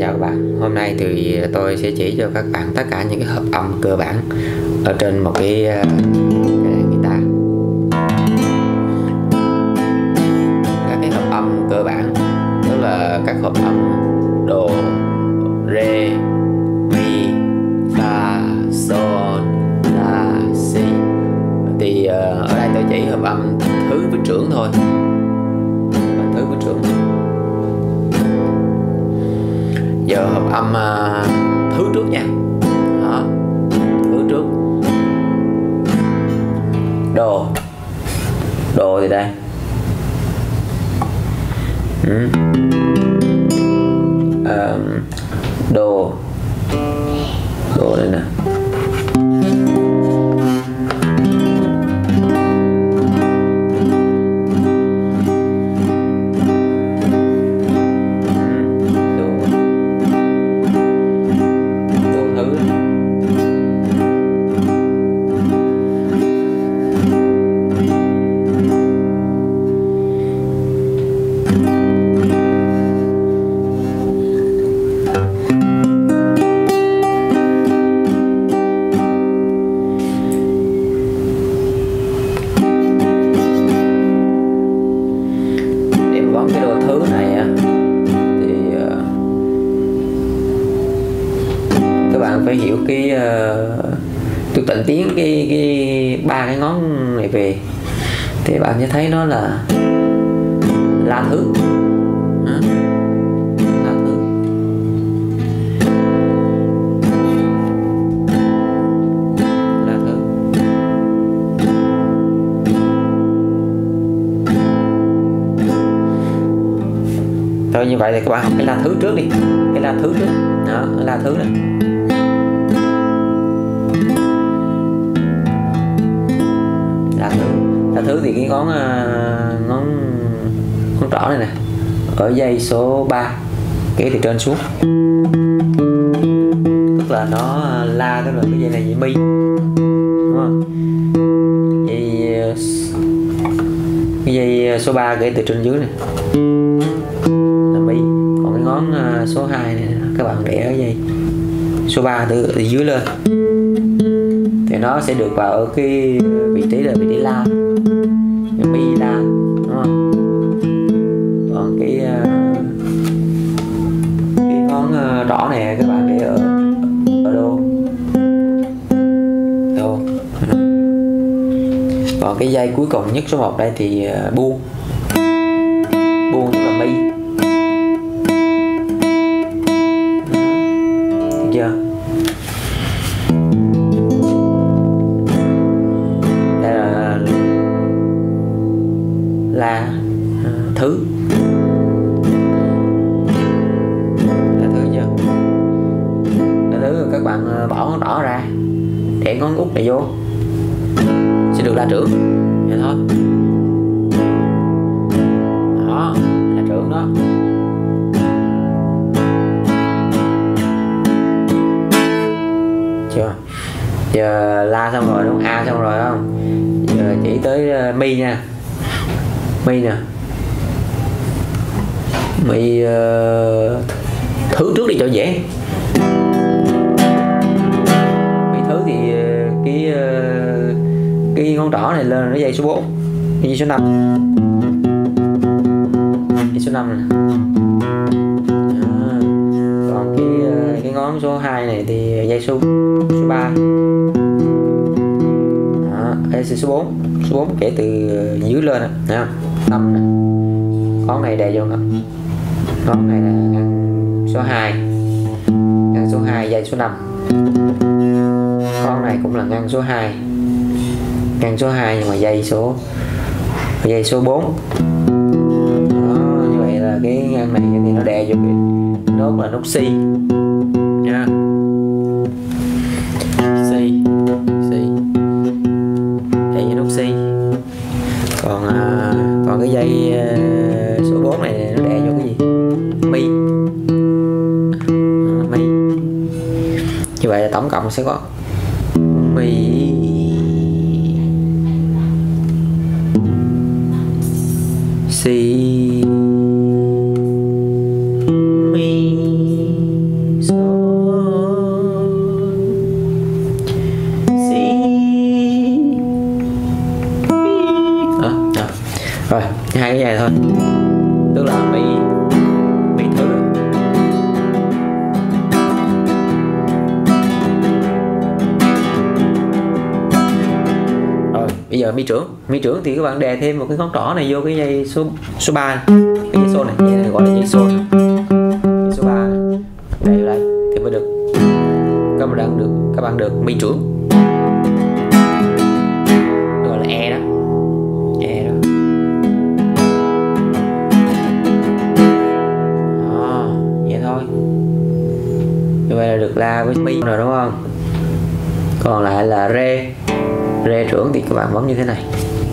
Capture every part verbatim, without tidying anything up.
Chào các bạn, hôm nay thì tôi sẽ chỉ cho các bạn tất cả những cái hợp âm cơ bản ở trên một cái, cái đàn guitar. Các cái hợp âm cơ bản tức là các hợp âm đồ, rê, mi, fa, sol, la, si. Thì ở đây tôi chỉ hợp âm thứ với trưởng thôi, thứ với trưởng. Giờ hợp âm uh, thứ trước nha. Đó, thứ trước. Đồ. Đồ thì đây. Ừ. Uh, đồ. Đồ đây nè. Cái đồ thứ này á thì uh, các bạn phải hiểu cái uh, tôi tận tiếng cái cái ba cái ngón này về thì bạn sẽ thấy nó là la thứ. Hả? La thứ. La thứ. Thôi như vậy thì các bạn học cái la thứ trước đi, cái la thứ trước, đó, cái la thứ này. La thứ, la thứ thì cái ngón ngón ngón trỏ này nè, ở dây số ba, kéo từ trên xuống, tức là nó la, tức là cái dây này dây mi, đúng không? Dây cái dây số ba kéo từ trên dưới này. Còn cái ngón số hai này các bạn để ở dây số ba từ, từ dưới lên thì nó sẽ được vào ở cái vị trí là vị trí la, mi la, đúng không? Còn cái cái ngón trỏ này các bạn để ở ở đô, đô. Còn cái dây cuối cùng nhất số một đây thì buông, buông tức là mi. Chưa? Đây là la thứ, la thứ chưa? La thứ các bạn bỏ ngón trỏ ra, để ngón út này vô sẽ được la trưởng, vậy thôi. Đó, la trưởng đó. Chưa? Giờ la xong rồi đúng không? A xong rồi không? Giờ chỉ tới uh, mi nha. Mi nè. Mi uh, thứ trước đi cho dễ. Mi thứ thì uh, cái uh, cái ngón trỏ này lên nó dây số bốn, dây số năm. Dây số năm này. Còn cái cái ngón số hai này thì dây số số ba. Đó, đây số bốn, số bốn kể từ dưới lên nè, thấy không? Năm nè. Ngón này đè vô nè. Ngón này là ngăn số hai. Ngăn số hai dây số năm. Ngón này cũng là ngăn số hai. Ngăn số hai nhưng mà dây số dây số bốn. Đó, như vậy là cái ngăn này thì nó đè vô cái nốt là nốt C nha. C, C, đây là nốt C. Còn à, còn cái dây à, số bốn này nó đè vô cái gì? Mi. À, mi. Như vậy là tổng cộng sẽ có mi, C, mi, cái dây này thôi, tức là mi mi thứ. Rồi bây giờ mi trưởng, mi trưởng thì các bạn đè thêm một cái ngón trỏ này vô cái dây số số ba, cái dây số này, dây này gọi là dây số, dây số ba này. Đây đây thì mới được, các bạn được các bạn được mi trưởng, gọi là e đó, e đó. Đó, vậy thôi. Như vậy là được la với mi rồi đúng không? Còn lại là rê, rê trưởng thì các bạn bấm như thế này.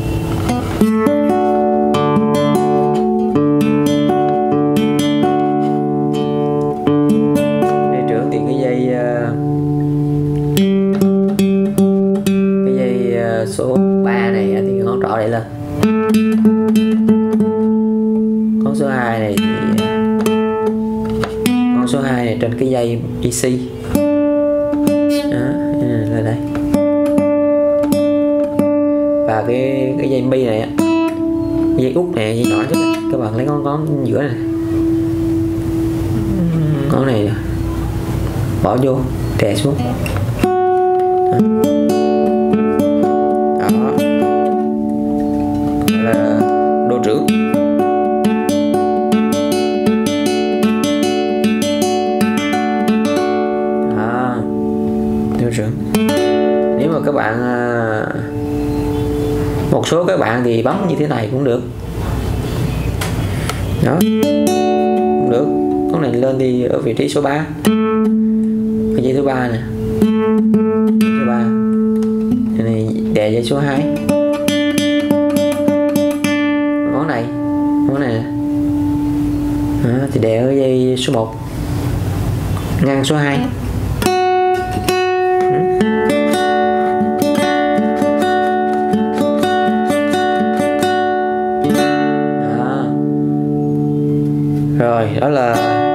Rê trưởng thì cái dây cái dây số ba này thì ngón trỏ đẩy lên, ngón số hai này thì ngón số hai này trên cái dây E C đó, lên đây. Và cái cái dây mi này, dây út này, dây nhỏ nhất này, các bạn lấy ngón ngón giữa này, ngón này bỏ vô, đè xuống đó, đó. Là đô trưởng. Đó, đô trưởng. Nếu mà các bạn một số các bạn thì bấm như thế này cũng được đó, cũng được. Con này lên thì ở vị trí số ba, cái dây thứ ba nè, số ba này đè dây số hai, ngón này, ngón này nè đó, thì đè ở dây số một, ngăn số hai. Rồi đó là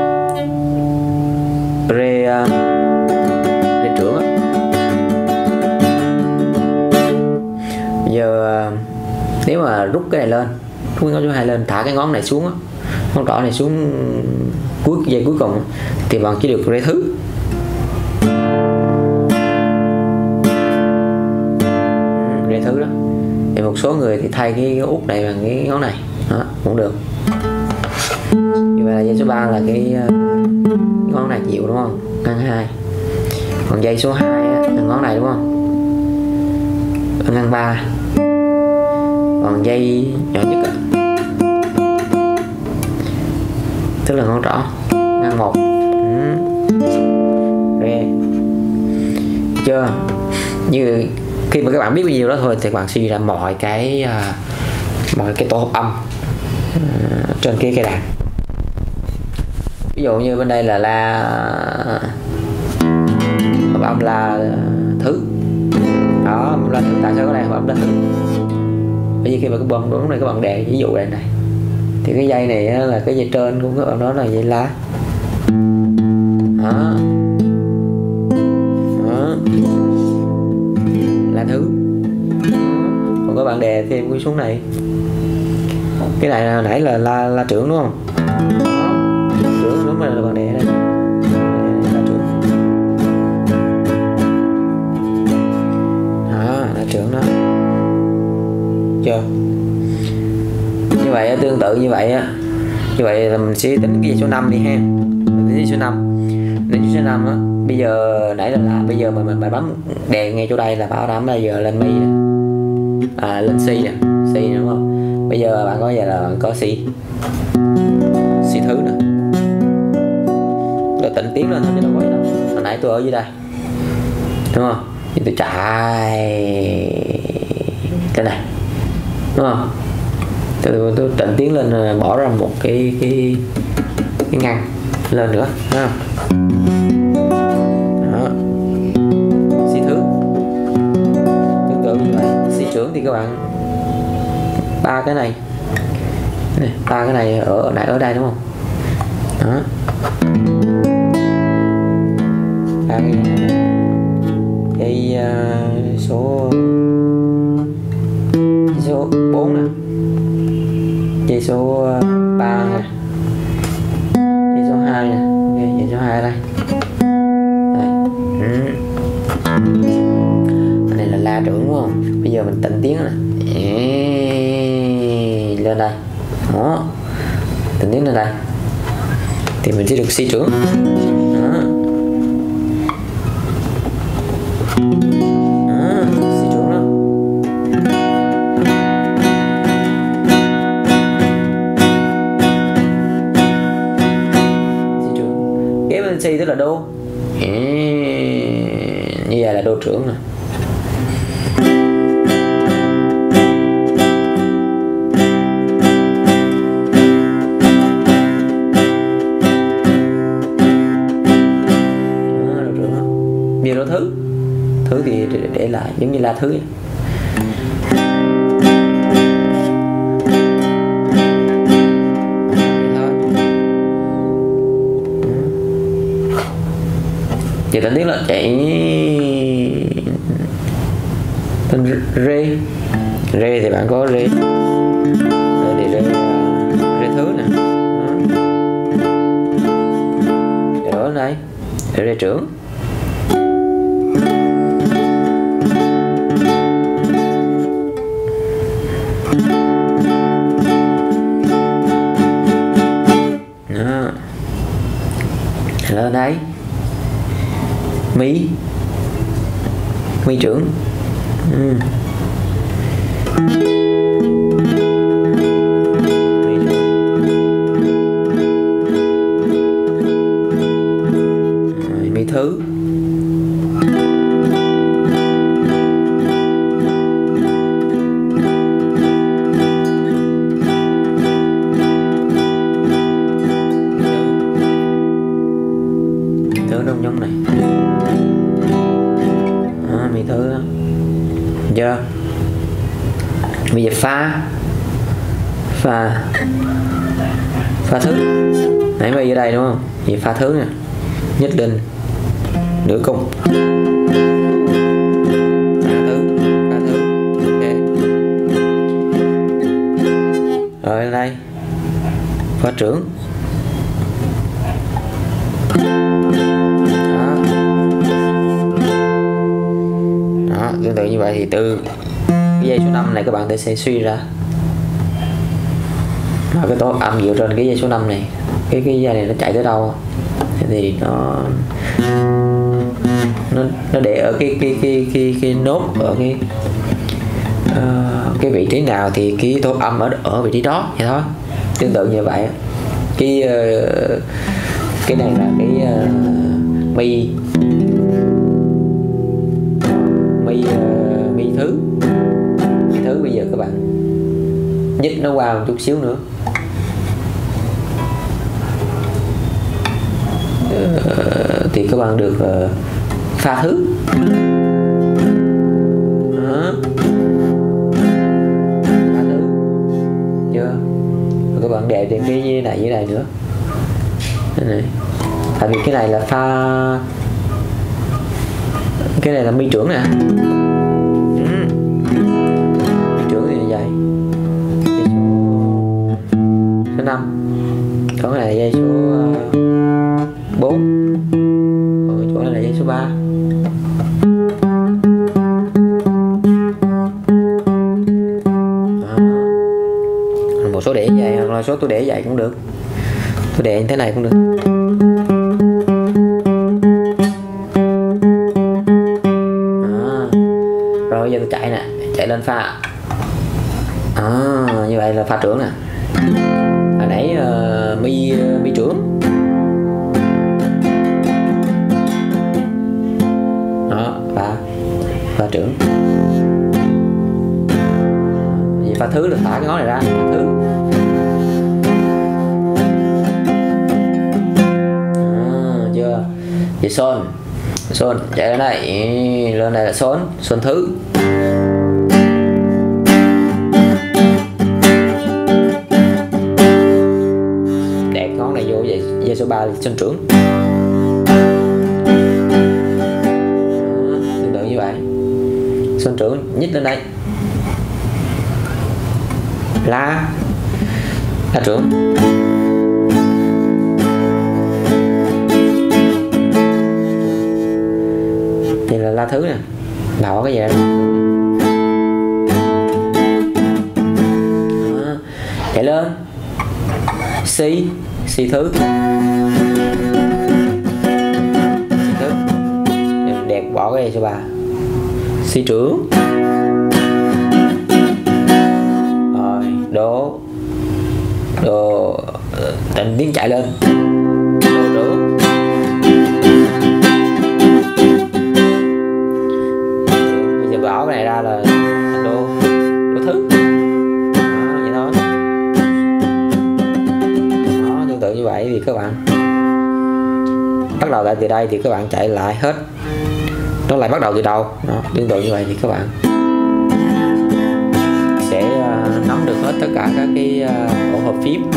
rê uh, rê trưởng á. Bây giờ uh, nếu mà rút cái này lên, rút cái ngón số hai lên, thả cái ngón này xuống á, ngón trỏ này xuống cuối dây cuối cùng thì bạn chỉ được rê thứ. Rê thứ đó. Thì một số người thì thay cái út này bằng cái ngón này đó, cũng được. Như vậy là dây số ba là cái, cái ngón này chịu đúng không? Ngăn hai. Còn dây số hai á, là ngón này đúng không? Ngăn ba. Còn dây nhỏ nhất á, tức là ngón trỏ, ngăn một. Ừ. Rê. Chưa? Như khi mà các bạn biết bao nhiêu đó thôi thì các bạn suy ra mọi cái mọi cái tổ hợp âm uh, trên cái cây đàn. Ví dụ như bên đây là la hợp âm la thứ đó, âm la thứ. Tại sao cái này hợp âm la thứ? Bởi vì khi mà cái bấm đúng này các bạn đề ví dụ đây này thì cái dây này là cái dây trên của các bạn, đó là dây la đó, đó. La thứ. Còn các bạn đề thêm cái xuống này, cái này là nãy là la la trưởng đúng không? Trưởng đúng là bạn đề đây, la trưởng đó, la trưởng đó. Chưa? Như vậy tương tự như vậy á, như vậy là mình sẽ tính cái dây số năm đi ha. Mình tính số năm, tính số năm á. Bây giờ nãy là, là bây giờ mà mình, mình bấm đèn ngay chỗ đây là bảo đảm là giờ lên mi nè, à lên C nè, C nè đúng không? Bây giờ bạn có giờ là bạn có C, C thứ nè, rồi tịnh tiến lên thôi chứ đâu có gì đâu. Hồi nãy tôi ở dưới đây đúng không? Thì tôi chạy cái này đúng không? Tôi, tôi tịnh tiến lên, bỏ ra một cái cái cái ngăn lên nữa đúng không? Đó. C thứ tương tự như vậy. C trưởng thì các bạn ba cái này, ba cái này ở nãy ở đây đúng không? Đó. Ba cái dây uh, số số bốn nè, dây số ba nè, dây số hai nè, ok, dây số hai đây. Đây. Ừ. Cái này là la trưởng đúng không? Bây giờ mình tịnh tiếng nè. Lên đây. Đó. Tịnh tiếng lên đây. Thì mình sẽ được si trưởng. Đó. Đó, si trưởng đó. Si trưởng. Kế bên si tức là đô. Như vậy là đô trưởng nè. Bây giờ đô thứ. Thứ thì để, để lại giống như la thứ vậy. Giờ ta biết là chạy tên rê. Rê thì bạn có rê. Rê thì rê, rê thứ nè. Đó. Ở đây rê trưởng. Đó. Lên đây mi mi trưởng. Ừ. Rồi, mi thứ. Thứ đông nhông này. Đó, mi thứ đó. Giờ bây giờ pha pha pha thứ. Nãy bây giờ đây đúng không? Vậy pha thứ nè, nhất định nửa cung. Pha thứ, pha thứ. Ok. Rồi đây pha trưởng. Đó. Đó, tương tự như vậy thì từ cái dây số năm này các bạn sẽ suy ra mà cái tố âm dựa trên cái dây số năm này, cái cái dây này nó chạy tới đâu thì nó nó nó để ở cái cái cái cái, cái nốt ở cái uh, cái vị trí nào thì cái tố âm ở ở vị trí đó vậy thôi. Tương tự như vậy cái uh, cái này là cái uh, mi mi uh, mi thứ mi thứ bây giờ các bạn nhích nó qua một chút xíu nữa. Uh, thì các bạn được uh, pha thứ. Đó. Pha thứ chưa? Rồi các bạn đẹp thêm cái này với này nữa. Đây này. Tại vì cái này là pha, cái này là mi trưởng nè. Ừ. Mi trưởng thì như vậy. Dây số, số năm. Còn cái này là dây số bốn. Còn chỗ này là dây số ba. Một số đĩa vậy hoặc là số tôi để vậy cũng được. Tôi để như thế này cũng được. À, rồi giờ tôi chạy nè, chạy lên pha. À, như vậy là pha trưởng nè. Hồi nãy uh, mi mi trưởng. Đó, pha pha trưởng. Vậy pha thứ là thả cái ngón này ra, pha thứ. Vậy son, son chạy lên đây, lên đây là son, son thứ. Đẹp ngón này vô vậy, dây số ba là son trưởng. Tương tự như vậy, son trưởng nhích lên đây, la, La trưởng. Thì là la thứ nè, đỏ cái gì đó. Đó. Chạy lên si, si thứ, si thứ, đẹp bỏ cái này cho bà. Si trưởng. Rồi đố, đồ định tiếng chạy lên. Đồ trưởng. Bây giờ bỏ cái này ra là đô, đô thứ. Đó, vậy thôi. Đó, tương tự như vậy thì các bạn bắt đầu lại từ đây thì các bạn chạy lại hết, nó lại bắt đầu từ đầu. Đó, tương tự như vậy thì các bạn sẽ uh, nắm được hết tất cả các cái uh, tổ hợp phím